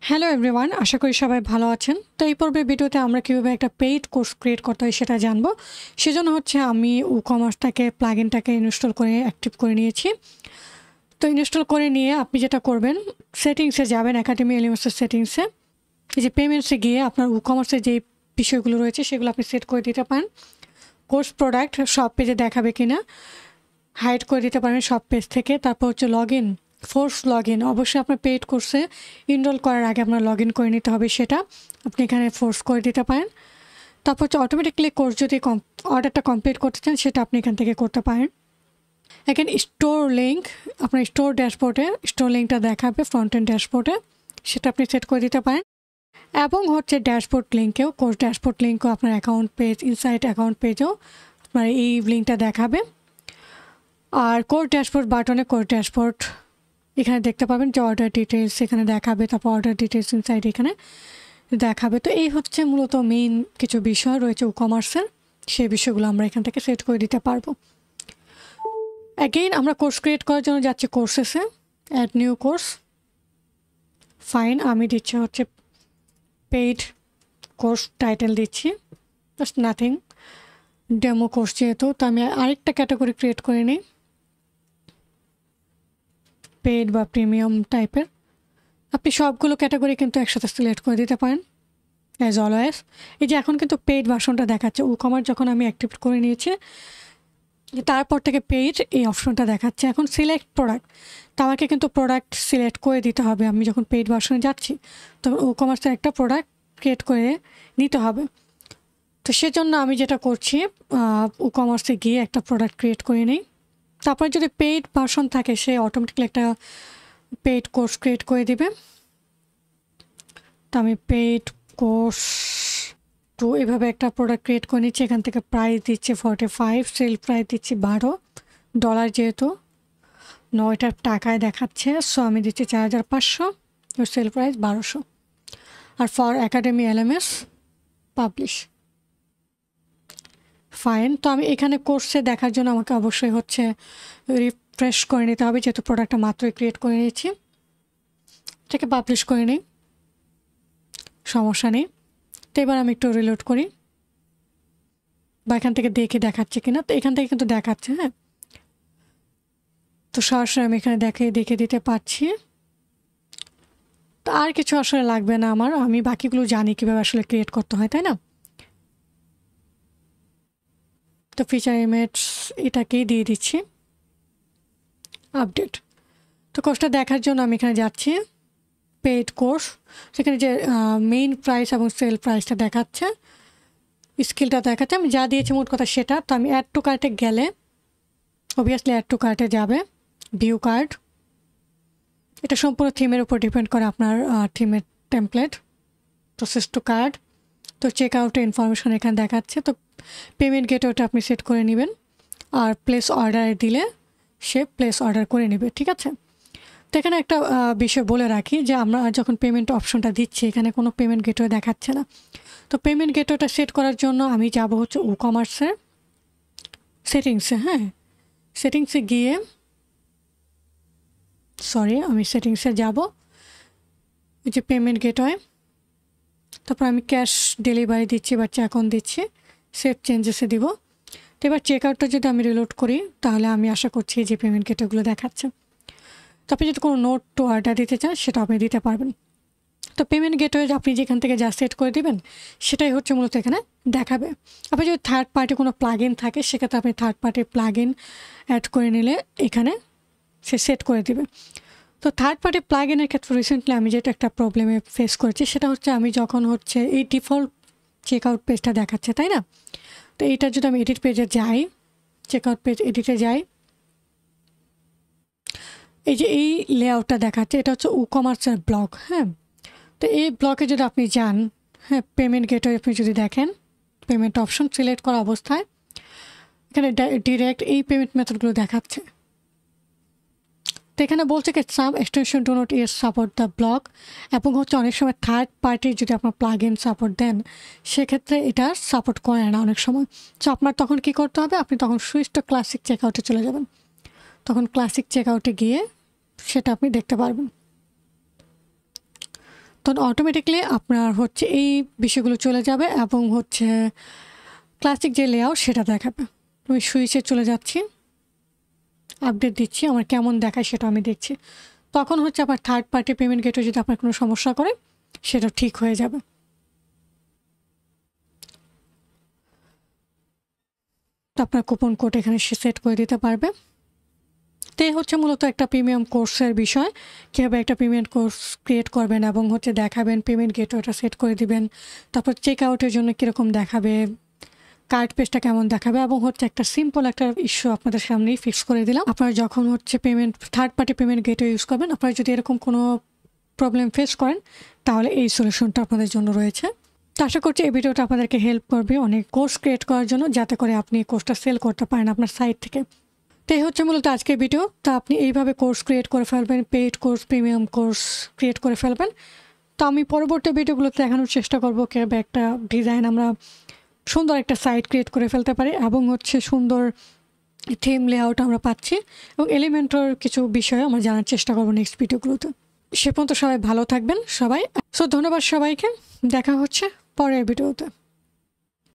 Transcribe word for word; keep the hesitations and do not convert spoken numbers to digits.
Hello everyone, আশা করি সবাই ভালো আছেন। তো এই পর্বের ভিডিওতে আমরা কীভাবে একটা পেইড কোর্স ক্রিয়েট করতে হয় সেটা জানবো। সেজন্য হচ্ছে আমি WooCommerceটাকে প্লাগইনটাকে ইনস্টল করে অ্যাক্টিভ করে নিয়েছি। তো ইনস্টল করে নিয়ে আপনি যেটা করবেন, সেটিংসে যাবেন, একাডেমি এলএমএসের সেটিংসে। এই যে পেমেন্টসে গিয়ে আপনার WooCommerceর যে বিষয়গুলো রয়েছে সেগুলো আপনি সেট করে দিতে পারেন। কোর্স প্রোডাক্ট সব পেজে দেখাবে কিনা হাইড করে দিতে পারেন সব পেজ থেকে। তারপর হচ্ছে log in, force log in, অবশ্যই আপনার পেইড কোর্সে ইনরোল করার আগে আপনার লগ ইন করে নিতে হবে, সেটা আপনি এখানে ফোর্স করে দিতে পারেন। তারপর হচ্ছে অটোমেটিকলি কোর্স যদি কম অর্ডারটা কমপ্লিট করতে চান সেটা আপনি এখান থেকে করতে পারেন। এখানে স্টোর লিঙ্ক, আপনার স্টোর ড্যাশবোর্ডে স্টোর লিঙ্কটা দেখাবে ফ্রন্ট এন্ড ড্যাশবোর্ডে, সেটা আপনি সেট করে দিতে পারেন। এবং হচ্ছে ড্যাশবোর্ড লিঙ্কেও, কোর্স ড্যাশবোর্ড লিঙ্কও আপনার অ্যাকাউন্ট পেজ, ইনসাইট অ্যাকাউন্ট পেজেও আপনার এই লিঙ্কটা দেখাবে। আর কোর্স ড্যাশবোর্ড বাটনে কোর্স ড্যাশবোর্ড এখানে দেখতে পাবেন যে অর্ডার ডিটেলস এখানে দেখাবে, তারপর অর্ডার ডিটেলস ইনসাইড এখানে দেখাবে। তো এই হচ্ছে মূলত মেইন কিছু বিষয় রয়েছে WooCommerceর, সেই বিষয়গুলো আমরা এখান থেকে সেট করে দিতে পারবো। অ্যাগেইন আমরা কোর্স ক্রিয়েট করার জন্য যাচ্ছি কোর্সেসে, অ্যাড নিউ কোর্স। ফাইন, আমি দিচ্ছি হচ্ছে পেইড কোর্স টাইটেল দিচ্ছি, জাস্ট নাথিং, ডেমো কোর্স যেহেতু। তো আমি আরেকটা ক্যাটাগরি ক্রিয়েট করে নিই, পেইড বা প্রিমিয়াম টাইপের। আপনি সবগুলো ক্যাটাগরি কিন্তু একসাথে সিলেক্ট করে দিতে পারেন অ্যাজ অলওয়েজ। এই যে এখন কিন্তু পেইড ভার্সনটা দেখাচ্ছে, WooCommerce যখন আমি অ্যাক্টিভ করে নিয়েছি তারপর থেকে পেইড এই অপশনটা দেখাচ্ছে। এখন সিলেক্ট প্রোডাক্ট, তো আমাকে কিন্তু প্রোডাক্ট সিলেক্ট করে দিতে হবে। আমি যখন পেইড ভার্সনে যাচ্ছি তখন WooCommerceর একটা প্রোডাক্ট ক্রিয়েট করে নিতে হবে। তো সেজন্য আমি যেটা করছি, WooCommerce গিয়ে একটা প্রোডাক্ট ক্রিয়েট করে নিই। তারপরে যদি পেইড ভার্সন থাকে সে অটোমেটিকলি একটা পেইড কোর্স ক্রিয়েট করে দিবে। তো আমি পেইড কোর্স টু এভাবে একটা প্রোডাক্ট ক্রিয়েট করে নিচ্ছি। এখান থেকে প্রাইস দিচ্ছি ফর্টি ফাইভ, সেল প্রাইস দিচ্ছি বারো ডলার, যেহেতু নয়টার টাকায় দেখাচ্ছে, সো আমি দিচ্ছি চার হাজার পাঁচশো, সেল প্রাইস বারোশো। আর for academy LMS publish. Fine, তো আমি এখানে কোর্সে দেখার জন্য আমাকে অবশ্যই হচ্ছে রিফ্রেশ করে নিতে হবে, যেহেতু প্রোডাক্টটা মাত্রই ক্রিয়েট করে নিয়েছি। এটাকে পাবলিশ করে নিই, সমস্যা নেই। তো এবার আমি একটু রিলোড করি, বা এখান থেকে দেখে দেখাচ্ছে কিনা। তো এখান থেকে কিন্তু দেখাচ্ছে, হ্যাঁ। তো সরাসরি আমি এখানে দেখে দেখে দিতে পারছি। তো আর কিছু আসলে লাগবে না আমার, আমি বাকিগুলো জানি কীভাবে আসলে ক্রিয়েট করতে হয়, তাই না? তো ফিচার ইমেজ এটাকেই দিয়ে দিচ্ছি, আপডেট। তো কোর্সটা দেখার জন্য আমি এখানে যাচ্ছি পেইড কোর্স, সেখানে যে মেইন প্রাইস এবং সেল প্রাইসটা দেখাচ্ছে, স্কিলটা দেখাচ্ছে, আমি যা দিয়েছি মোট কথা সেটা। তো আমি অ্যাড টু কার্টে গেলে অবভিয়াসলি অ্যাড টু কার্টে যাবে, ভিউ কার্ড। এটা সম্পূর্ণ থিমের উপর ডিপেন্ড করে, আপনার থিমের টেমপ্লেট। প্রসেস টু কার্ড, তো চেক আউটের ইনফরমেশন এখানে দেখাচ্ছে। তো পেমেন্ট গেটওয়েটা আপনি সেট করে নেবেন, আর প্লেস অর্ডার দিলে সে প্লেস অর্ডার করে নেবে, ঠিক আছে? তো এখানে একটা বিষয় বলে রাখি যে আমরা যখন পেমেন্ট অপশনটা দিচ্ছি এখানে কোনো পেমেন্ট গেটওয়ে দেখাচ্ছে না। তো পেমেন্ট গেটওয়েটা সেট করার জন্য আমি যাব হচ্ছে WooCommerceর সেটিংসে, হ্যাঁ। সেটিংসে গিয়ে, সরি আমি সেটিংসে যাব, এই যে পেমেন্ট গেটওয়ে, তারপর আমি ক্যাশ ডেলিভারি দিচ্ছি বা চেকন দিচ্ছি, সেভ চেঞ্জেসে দিব। তো এবার চেক আউটটা যদি আমি রিলোড করি তাহলে আমি আশা করছি যে পেমেন্ট গেটওয়েগুলো দেখাচ্ছে। তো আপনি যদি কোনো নোট টু অর্ডার দিতে চান সেটা আপনি দিতে পারবেন। তো পেমেন্ট গেটওয়ে আপনি যেখান থেকে যা সেট করে দিবেন সেটাই হচ্ছে মূলত এখানে দেখাবে। আপনি যদি থার্ড পার্টি কোনো প্লাগইন থাকে সেক্ষেত্রে আপনি থার্ড পার্টি প্লাগইন অ্যাড করে নিলে এখানে সে সেট করে দিবে। তো থার্ড পার্টি প্লাগইনের ক্ষেত্রে রিসেন্টলি আমি যেটা একটা প্রবলেমে ফেস করেছি সেটা হচ্ছে, আমি যখন হচ্ছে এই ডিফল্ট চেক আউট পেজটা দেখাচ্ছে, তাই না? তো এইটা যদি আমি এডিট পেজে যাই, চেক আউট পেজ এডিটে যাই, এই যে এই লেআউটটা দেখাচ্ছে এটা হচ্ছে WooCommerceর ব্লগ, হ্যাঁ। তো এই ব্লকে যদি আপনি যান, হ্যাঁ, পেমেন্ট গেটওয়ে আপনি যদি দেখেন, পেমেন্ট অপশন সিলেক্ট করা অবস্থায় এখানে ডিরেক্ট এই পেমেন্ট মেথডগুলো দেখাচ্ছে। তো এখানে বলছে কি some extension do not yet support the blog, এবং হচ্ছে অনেক সময় থার্ড পার্টি যদি আপনার প্লাগ ইন সাপোর্ট দেন সেক্ষেত্রে এটা সাপোর্ট করে না অনেক সময়। তো আপনার তখন কি করতে হবে, আপনি তখন সুইচ টু ক্লাসিক চেকআউটে চলে যাবেন। তখন ক্লাসিক চেকআউটে গিয়ে সেটা আপনি দেখতে পারবেন। তখন অটোমেটিকলি আপনার হচ্ছে এই বিষয়গুলো চলে যাবে এবং হচ্ছে ক্লাসিক যে লেআউট সেটা দেখাবে। আমি সুইচে চলে যাচ্ছি, আপডেট দিচ্ছি, আমার কেমন দেখায় সেটা আমি দেখছি। তখন হচ্ছে আপনার থার্ড পার্টি পেমেন্ট গেটওয়ে যদি আপনার কোনো সমস্যা করে সেটা ঠিক হয়ে যাবে। তো আপনার কুপন কোড এখানে সে সেট করে দিতে পারবে। তো এই হচ্ছে মূলত একটা প্রিমিয়াম কোর্সের বিষয়, কীভাবে একটা পেমেন্ট কোর্স ক্রিয়েট করবেন এবং হচ্ছে দেখাবেন পেমেন্ট গেটওয়েটা সেট করে দিবেন, তারপর চেক আউটের জন্য কীরকম দেখাবে, কার্ড পেজটা কেমন দেখাবে, এবং হচ্ছে একটা সিম্পল একটা ইস্যু আপনাদের সামনেই ফিক্স করে দিলাম। আপনারা যখন হচ্ছে payment third party payment gateway use করবেন, আপনারা যদি এরকম কোনো প্রবলেম ফেস করেন তাহলে এই সলিউশনটা আপনাদের জন্য রয়েছে। তো আশা করছি এই ভিডিওটা আপনাদেরকে হেল্প করবে অনেক কোর্স ক্রিয়েট করার জন্য, যাতে করে আপনি কোর্সটা সেল করতে পারেন আপনার সাইট থেকে। তো এই হচ্ছে মূলত আজকের ভিডিও। তো আপনি এইভাবে কোর্স ক্রিয়েট করে ফেলবেন, paid course, premium course create করে ফেলবেন। তো আমি পরবর্তী ভিডিওগুলোতে দেখানোর চেষ্টা করবো কীভাবে একটা ডিজাইন আমরা সুন্দর একটা সাইট ক্রিয়েট করে ফেলতে পারি এবং হচ্ছে সুন্দর থিম লেআউট আমরা পাচ্ছি, এবং এলিমেন্টের কিছু বিষয় আমরা জানার চেষ্টা করবো নেক্সট ভিডিওগুলোতে। সে পর্যন্ত সবাই ভালো থাকবেন সবাই। সো ধন্যবাদ সবাইকে, দেখা হচ্ছে পরের ভিডিওতে।